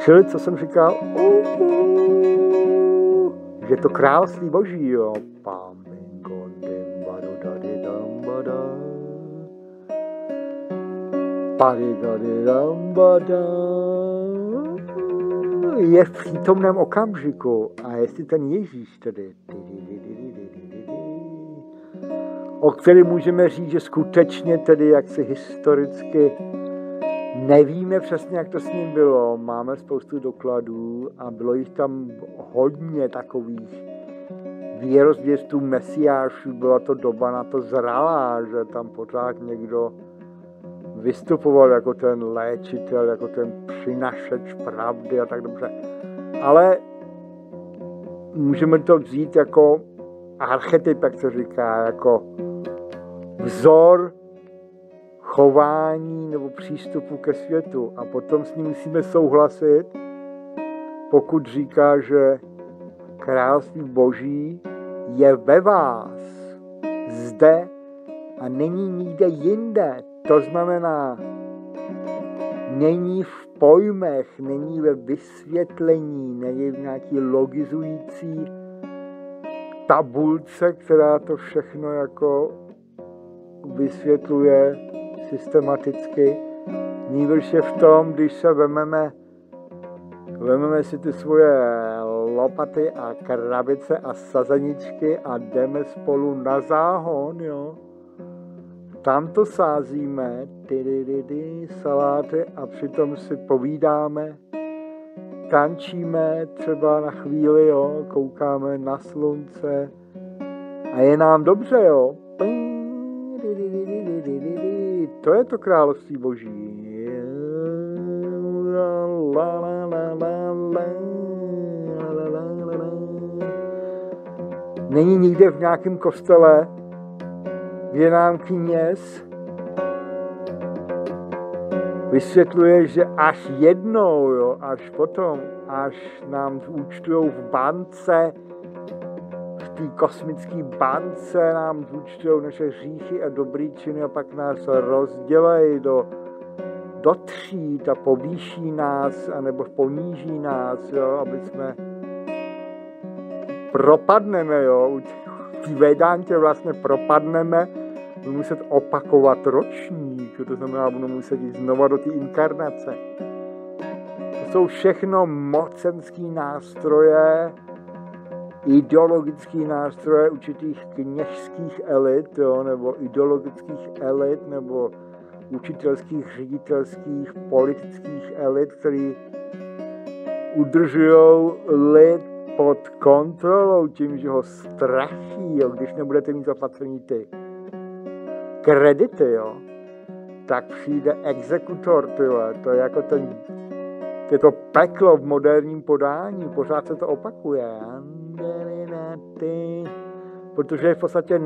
Čili, co jsem říkal, že to království boží, jo. Je v přítomném okamžiku. A jestli ten Ježíš tedy, o kterém můžeme říct, že skutečně tedy, jak si historicky nevíme přesně, jak to s ním bylo, máme spoustu dokladů a bylo jich tam hodně takových výrozvěstů mesiášů, byla to doba na to zralá, že tam pořád někdo vystupoval jako ten léčitel, jako ten přinašeč pravdy a tak dobře. Ale můžeme to vzít jako archetyp, jak se říká, jako vzor chování nebo přístupu ke světu. A potom s ním musíme souhlasit, pokud říká, že království boží je ve vás, zde a není nikde jinde. To znamená, není v pojmech, není ve vysvětlení, není v nějaký logizující tabulce, která to všechno jako vysvětluje systematicky. Nýbrž je v tom, když se vememe si ty svoje lopaty a krabice a sazeničky a jdeme spolu na záhon, jo. Tam to sázíme, saláty a přitom si povídáme, tančíme třeba na chvíli, jo, koukáme na slunce a je nám dobře, jo. To je to království boží. Není nikde v nějakém kostele, kde nám kněz vysvětluje, že až jednou, jo, až potom, až nám zúčtujou v bance, v té kosmické bance nám zúčtujou naše hříchy a dobrý činy a pak nás rozdělejí do tříd a povýší nás, anebo poníží nás, jo, aby jsme propadneme, jo, v té Vedantě vlastně propadneme, budu muset opakovat ročník, to znamená, budu muset jít znova do té inkarnace. To jsou všechno mocenský nástroje, ideologický nástroje určitých kněžských elit, jo, nebo ideologických elit, nebo učitelských, ředitelských, politických elit, který udržují lid pod kontrolou tím, že ho straší, jo, když nebudete mít zaplacený ty kredity, jo, tak přijde exekutor, tyhle. To je jako je to peklo v moderním podání, pořád se to opakuje, protože je v podstatě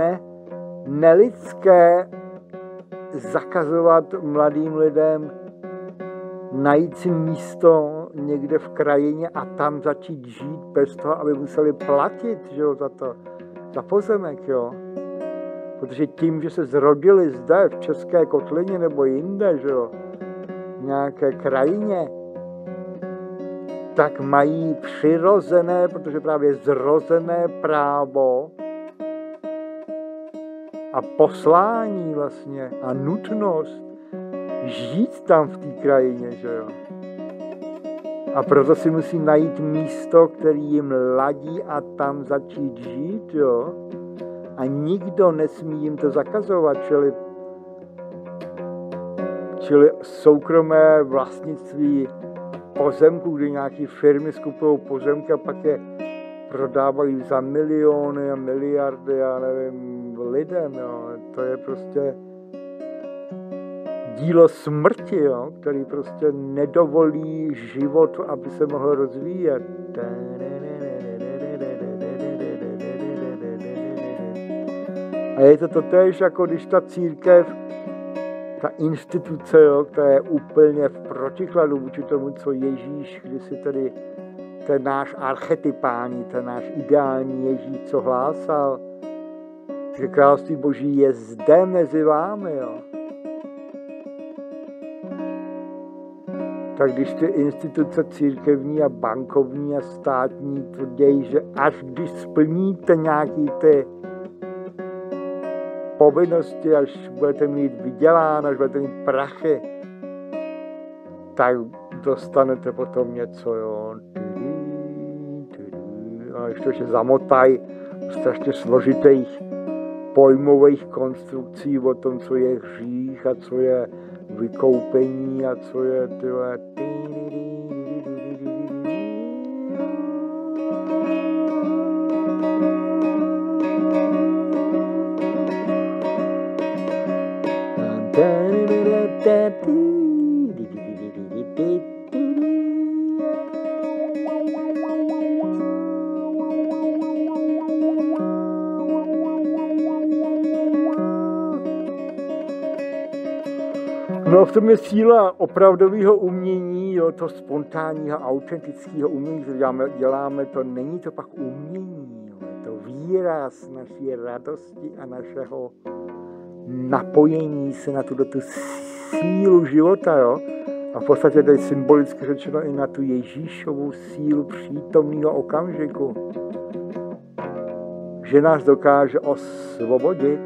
nelidské zakazovat mladým lidem najít si místo někde v krajině a tam začít žít bez toho, aby museli platit, že jo, za pozemek, jo. Protože tím, že se zrodili zde v České kotlině nebo jinde, že jo, v nějaké krajině, tak mají přirozené, protože právě zrozené právo a poslání vlastně a nutnost žít tam v té krajině, že jo. A proto si musí najít místo, který jim ladí a tam začít žít, jo. A nikdo nesmí jim to zakazovat, čili soukromé vlastnictví pozemků, kdy nějaké firmy skupují pozemky a pak je prodávají za miliony a miliardy, já nevím, lidem, jo. To je prostě dílo smrti, jo, který prostě nedovolí životu, aby se mohl rozvíjet. A je to totéž, jako když ta církev, ta instituce, jo, která je úplně v protikladu vůči tomu, co Ježíš, když si tedy ten náš archetypální, ten náš ideální Ježíš, co hlásal, že království boží je zde mezi vámi, jo. tak když ty instituce církevní a bankovní a státní tvrdí, že až když splníte nějaký ty povinnosti, až budete mít vyděláno, až budete mít prachy, tak dostanete potom něco, jo. A ještě se zamotají strašně složitých pojmových konstrukcí o tom, co je hřích a co je vykoupení a co je tyhle. No v tom je síla opravdového umění, jo, to spontánního, autentického umění, co děláme, to není to pak umění, jo, je to výraz naší radosti a našeho napojení se na tu sílu života, jo. A v podstatě tady symbolicky řečeno i na tu Ježíšovu sílu přítomného okamžiku, že nás dokáže osvobodit.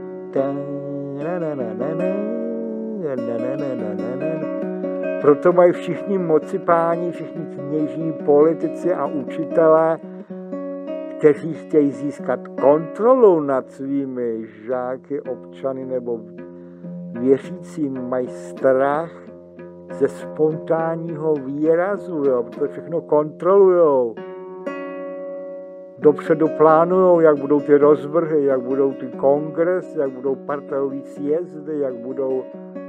Proto mají všichni mocipáni, všichni kněží, politici a učitelé, kteří chtějí získat kontrolu nad svými žáky, občany nebo věřícími, mají strach ze spontánního výrazu, jo, protože všechno kontrolujou. Dopředu plánujou, jak budou ty rozvrhy, jak budou ty kongres, jak budou partajové sjezdy, jak budou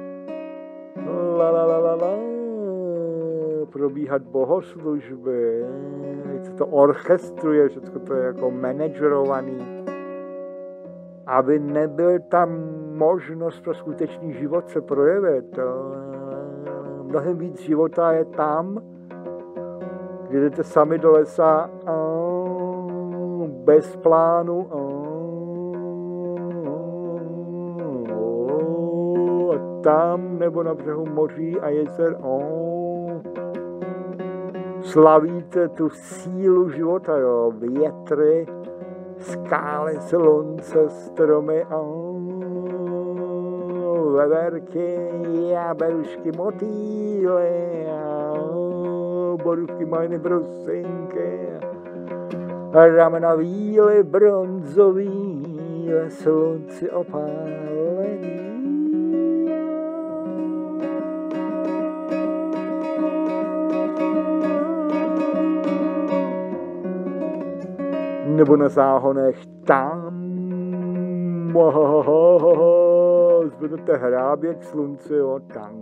probíhat bohoslužby, jak se to orchestruje, všechno to je jako managerovaný, aby nebyl tam možnost pro skutečný život se projevit. Mnohem víc života je tam, kde jdete sami do lesa bez plánu a tam nebo na břehu moří a jezer slavíte tu sílu života, jo, větry, skály, slunce, stromy, veverky, jabelušky, motýly, borůvky, majny, brusinky, ramena víly, bronzový, ve slunci opálený. Nebo na záhonech tam zvednete hráběk slunce, jo,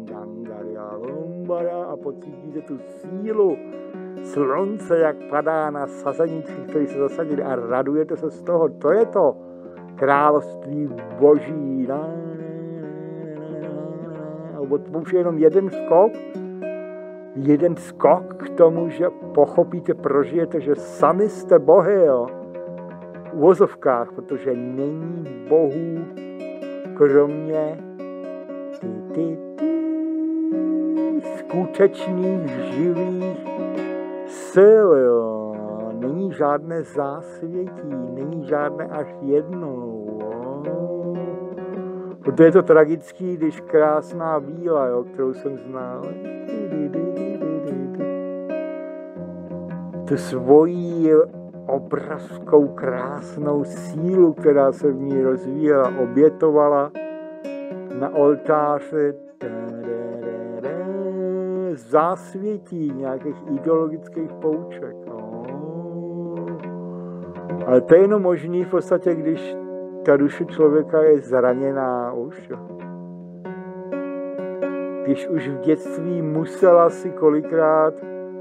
a pocítíte tu sílu slunce, jak padá na sazeničky, které se zasadili a radujete se z toho. To je to království boží. Už je jenom jeden skok k tomu, že pochopíte, prožijete, že sami jste bohy, jo. V uvozovkách, protože není bohů kromě skutečných živých sil, jo. Není žádné zásvětí, není žádné až jedno. Jo. Proto je to tragický, když krásná víla, jo, kterou jsem znal, tu svoji obrovskou krásnou sílu, která se v ní rozvíjela, obětovala na oltáři zásvětí nějakých ideologických pouček. No. Ale to je jenom možný v podstatě, když ta duše člověka je zraněná už. Když už v dětství musela si kolikrát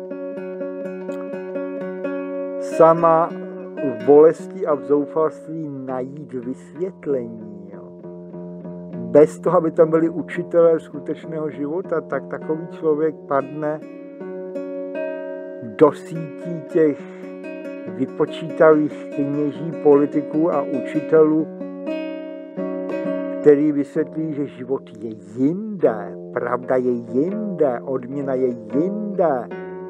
sama v bolesti a v zoufalství najít vysvětlení. Jo. Bez toho, aby tam byli učitelé skutečného života, tak takový člověk padne do sítí těch vypočítavých kněží, politiků a učitelů, který vysvětlí, že život je jinde, pravda je jinde, odměna je jinde.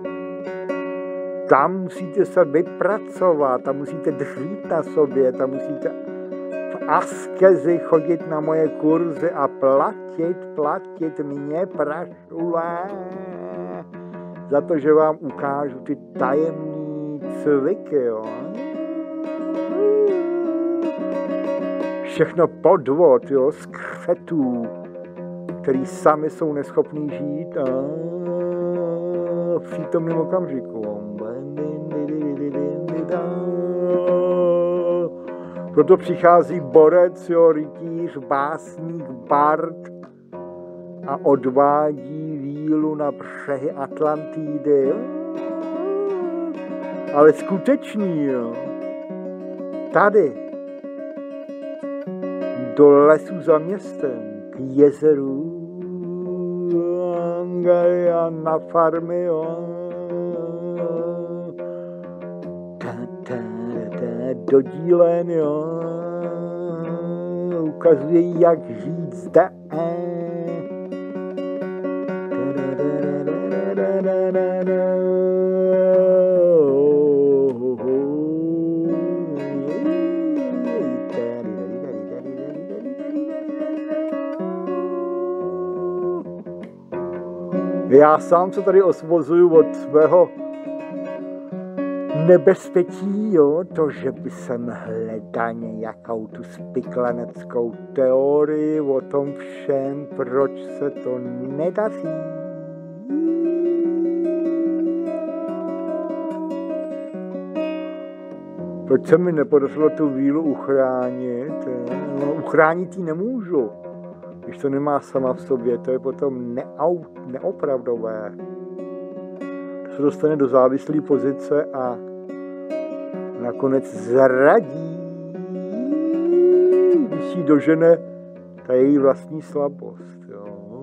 Tam musíte se vypracovat, tam musíte dřít na sobě, tam musíte v askezi chodit na moje kurzy a platit mě prašulé za to, že vám ukážu ty tajemný cviky, jo. Všechno podvod, jo, z křetů, který sami jsou neschopní žít v přítomném okamžiku. Proto přichází borec, jo, rytíř, básník, bard a odvádí vílu na břehy Atlantidy. Ale skutečný, jo, tady, do lesu za městem, k jezeru, a na farmy, jo. Do dílen, jo. Ukazuje, jak žít zde. Já sám se tady osvozuju od svého nebezpečí, jo, to, že by jsem hledal nějakou tu spikleneckou teorii o tom všem, proč se to nedaří. Proč se mi nepodařilo tu vílu uchránit? No, uchránit ji nemůžu, když to nemá sama v sobě, to je potom neopravdové. To se dostane do závislé pozice a nakonec zradí, když jí dožene ta její vlastní slabost. Jo.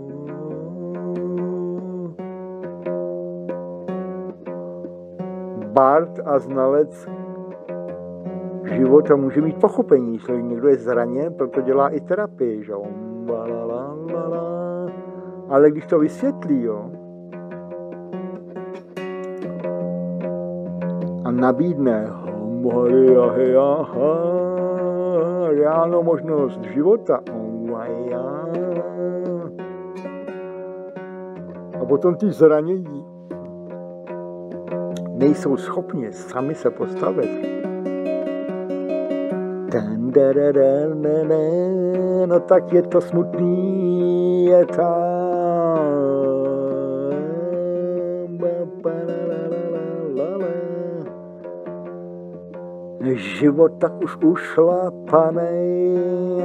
Bard a znalec života může mít pochopení, že někdo je zraněn, proto dělá i terapii. Že? Ale když to vysvětlí, jo, a nabídne reálnou možnost života. A potom ty zranění nejsou schopni sami se postavit. No tak je to smutný, je tam. Život tak už ušlapanej,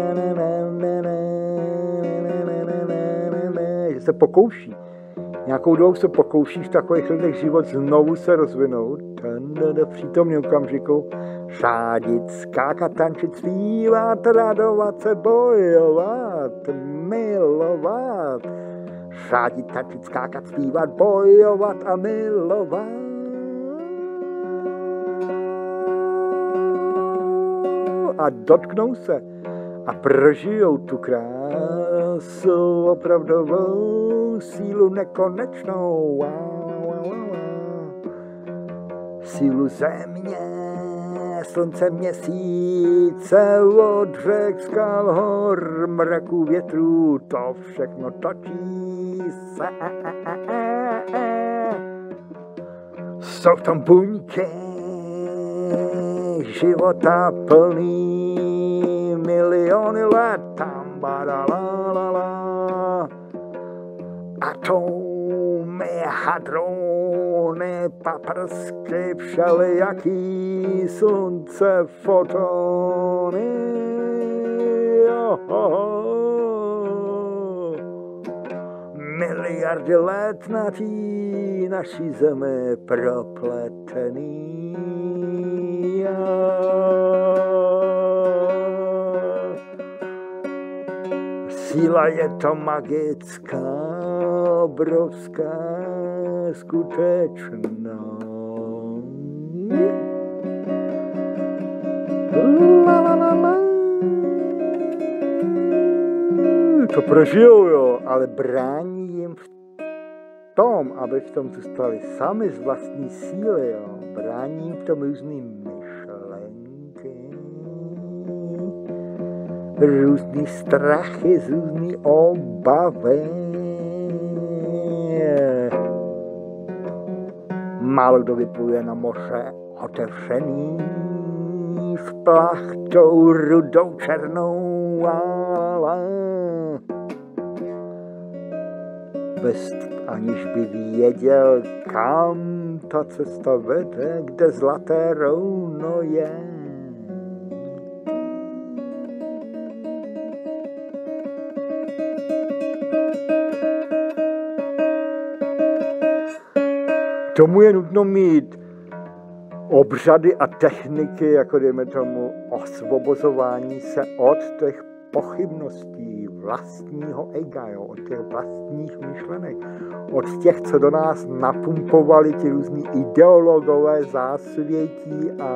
že se pokouší. Nějakou dobu se pokouší v takových lidech život znovu se rozvinout, v přítomném okamžiku řádit, skákat, tančit, zpívat, radovat se, bojovat, milovat. Řádit, tančit, skákat, zpívat, bojovat a milovat. A dotknou se a prožijou tu krásu, opravdovou sílu nekonečnou. Sílu země, slunce, měsíce, od řek, skal, hor, mraků, větrů, to všechno točí se. Jsou tam buňky života plný, miliony let tam badalalala. Atomy, hadrony, paprsky, všelijaký slunce, fotony. Miliardy let na tý naší zemi propletený. Síla je to magická, obrovská, skutečná. La, la, la, la. to prožijou, jo, ale brání jim v tom, aby v tom zůstali sami z vlastní síly, jo, brání jim v tom různý myšlenky, různý strachy, různý obavy. Málo kdo vypluje na moře otevřený v plachtou rudou černou, ale bez aniž by věděl, kam ta cesta vede, kde zlaté rouno je. K tomu je nutno mít obřady a techniky, jako dejme tomu osvobozování se od těch pochybností vlastního ega, jo, od těch vlastních myšlenek, od těch, co do nás napumpovali ti různí ideologové zásvětí a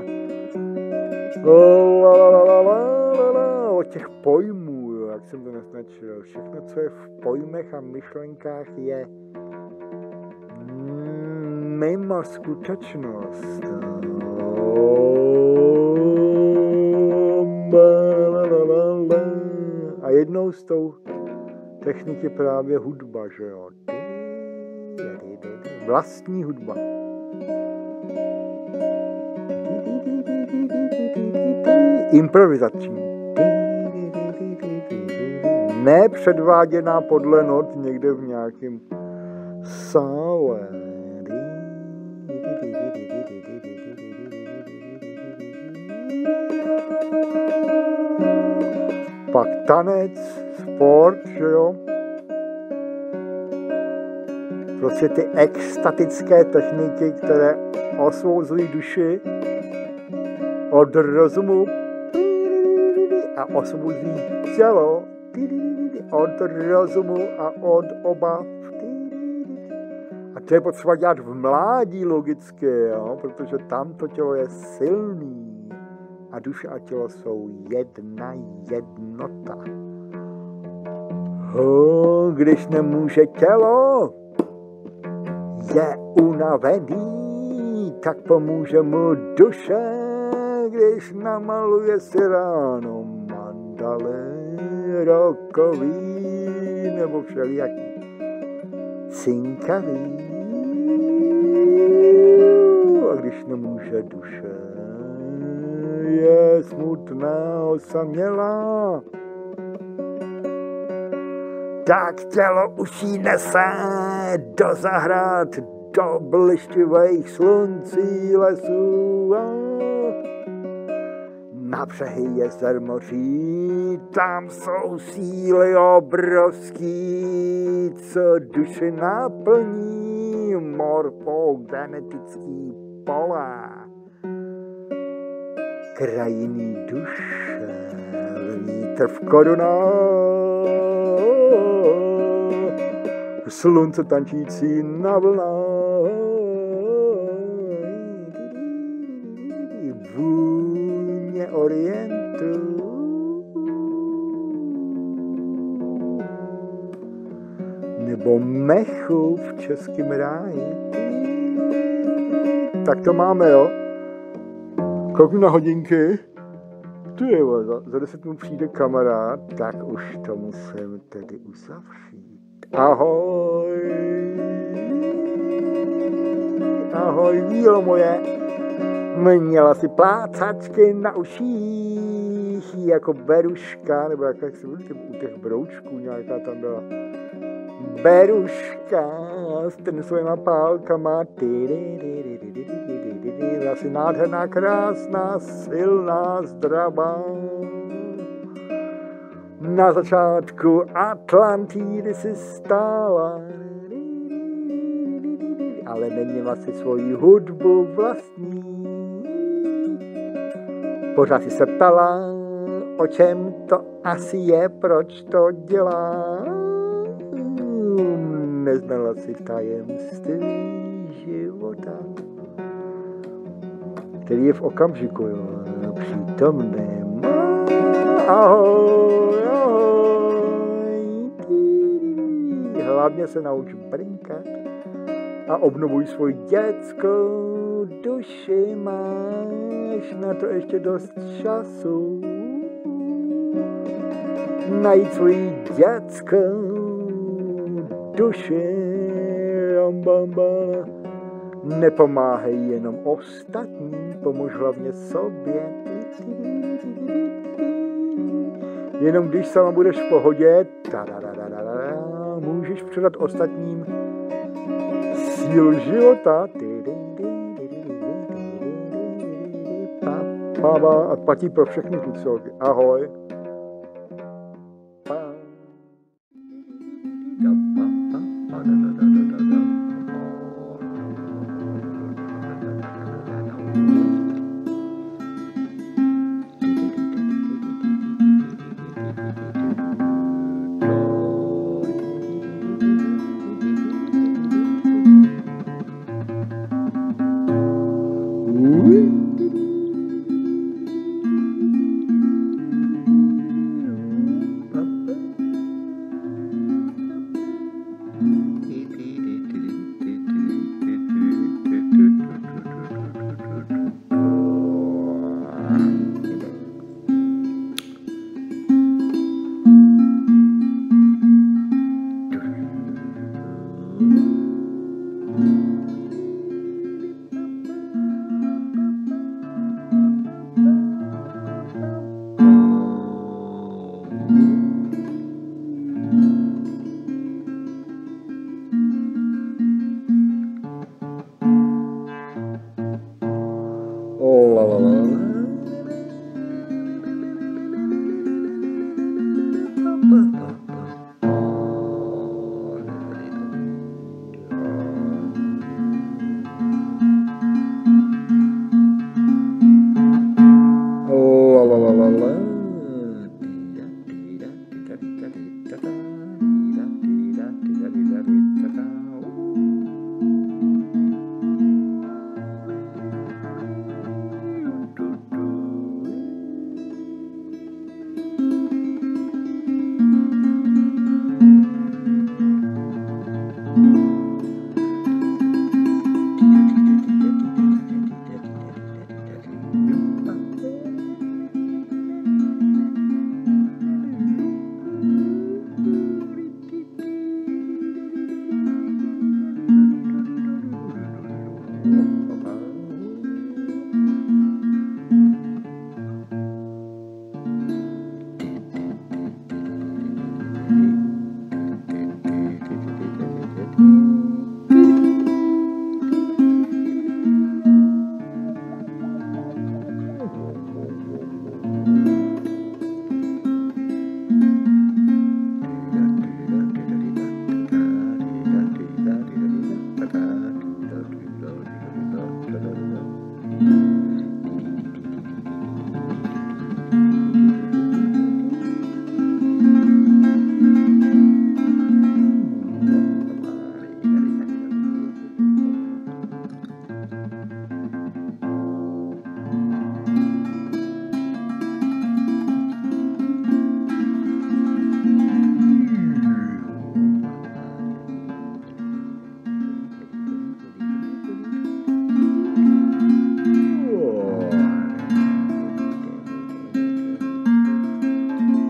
od těch pojmů, jo, jak jsem to naznačil. Všechno, co je v pojmech a myšlenkách, je mimo skutečnost. A jednou z tou technik je právě hudba, že jo? Vlastní hudba. Improvizační. Nepředváděná podle not někde v nějakém sále. Pak tanec, sport, že jo? Prostě ty extatické techniky, které osvobozují duši od rozumu a osvobozují tělo od rozumu a od obav. A to je potřeba dělat v mládí logicky, jo? Protože tam to tělo je silný. A duše a tělo jsou jedna jednota. Když nemůže tělo, je unavený, tak pomůže mu duše, když namaluje si ráno mandaly rokový nebo všelijaký cinkavý. A když nemůže duše, je smutná, osamělá, tak tělo už jí nese do zahrad, do blištivých sluncí lesů. Na břehy jezer moří, tam jsou síly obrovský, co duši naplní, morfogenetický pole. Krajiny duše, vítr v korunách, slunce tančící na vlnách, vůně orientu, nebo mechu v českém ráji. Tak to máme, jo? Kouknu na hodinky. Tu je, za 10 minut přijde kamarád, tak už to musím tedy uzavřít. Ahoj. Ahoj, vílo moje. Měla si plácačky na uších, jako beruška, nebo jak se byli u těch broučků, nějaká tam byla. Beruška s ten svýma pálkama, asi nádherná, krásná, silná, zdravá. Na začátku Atlantidy si stála, ale neměla si svoji hudbu vlastní. Pořád si se ptala, o čem to asi je, proč to dělá. Neznala si tajemství života, který je v okamžiku, jo, přítomném. Ahoj, ahoj. hlavně se nauč brinkat a obnovuj svou dětskou duši, máš na to ještě dost času. Najít svoji dětskou duši, nepomáhej jenom ostatním, pomož hlavně sobě. Jenom když sama budeš v pohodě, můžeš předat ostatním sílu života. A platí pro všechny kluci. Ahoj.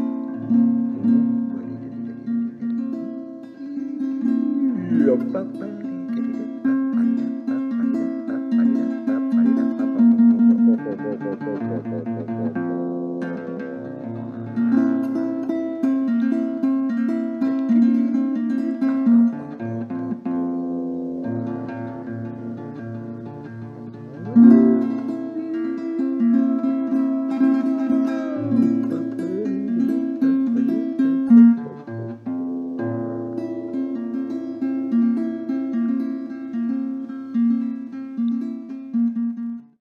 Bye.